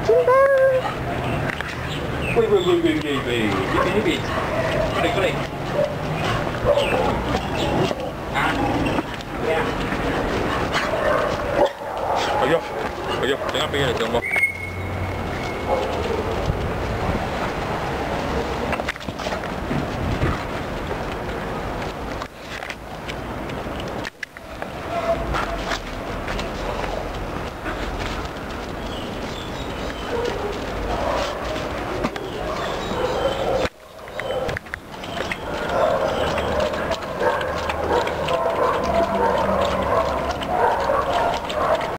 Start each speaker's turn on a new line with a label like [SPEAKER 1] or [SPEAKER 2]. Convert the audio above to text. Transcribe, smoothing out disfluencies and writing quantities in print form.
[SPEAKER 1] Cinta.
[SPEAKER 2] Wih. Ini. Kulik. Ah. Ya. Ayo, jangan pergi, jangan.